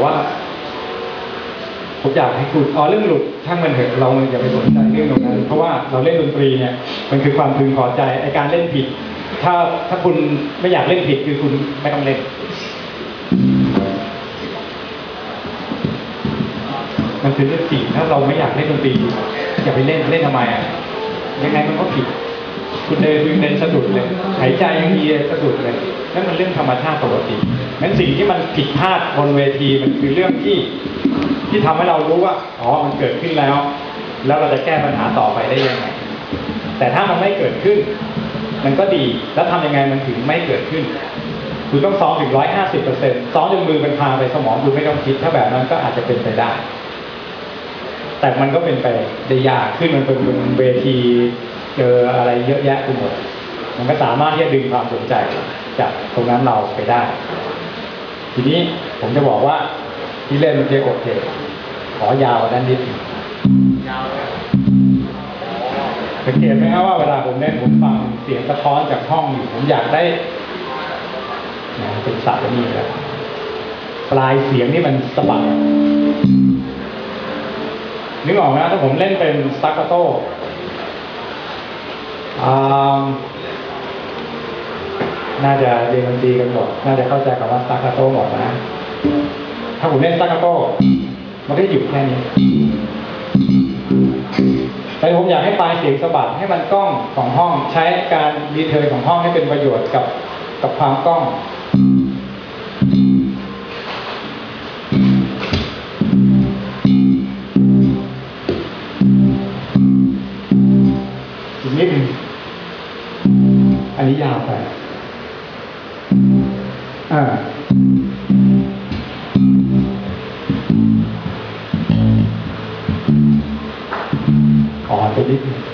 ว่าผมอยากให้คุณเรื่องหลุดช่างมันเถอะเราอย่าไปสนใจเรื่องตรงนั้นเพราะว่าเราเล่นดนตรีเนี่ยมันคือความพึงพอใจไอการเล่นผิดถ้าคุณไม่อยากเล่นผิดคือคุณไม่ต้องเล่นมันคือเรื่องจริงถ้าเราไม่อยากเล่นดนตรีอย่าไปเล่นทำไมยังไงมันก็ผิดคุณเดินสะดุดเลยหายใจยังมีสะดุดเลยนั่นมันเรื่องธรรมชาติปกติงั้นสิ่งที่มันผิดพลาดบนเวทีมันคือเรื่องที่ทำให้เรารู้ว่ามันเกิดขึ้นแล้วเราจะแก้ปัญหาต่อไปได้ยังไงแต่ถ้ามันไม่เกิดขึ้นมันก็ดีแล้วทำยังไงมันถึงไม่เกิดขึ้นคุณต้องซ้อมถึง 150%ซ้อมจนมือเป็นพาไปสมองคุณไม่ต้องคิดถ้าแบบนั้นก็อาจจะเป็นไปได้แต่มันก็เป็นไปได้ยากขึ้นมันเป็นเวทีเจออะไรเยอะแยะไปหมดมันก็สามารถที่จะดึงความสนใจจากตรงนั้นเราไปได้ทีนี้ผมจะบอกว่าที่เล่นมันโอเคขอยาวกว่านั้นนิดยาวเลยสังเกตไหมครับว่าเวลาผมเล่นผมฟังเสียงสะท้อนจากห้องอยู่ผมอยากได้เป็นสัตว์นี่แหละปลายเสียงนี่มันสะบัดนึกออกไหมถ้าผมเล่นเป็นสตาคาโต้น่าจะเรียนดนตรีกันหมดน่าจะเข้าใจคำว่าสตาคาโต้หมดนะถ้าผมเล่นสตาคาโต้มันก็หยุดแค่นี้แต่ผมอยากให้ปลายเสียงสะบัดให้มันก้องของห้องใช้การรีเทิร์นของห้องให้เป็นประโยชน์กับความก้องอีกนิดนึงอันนี้ยาวไปขอไปนิดนึง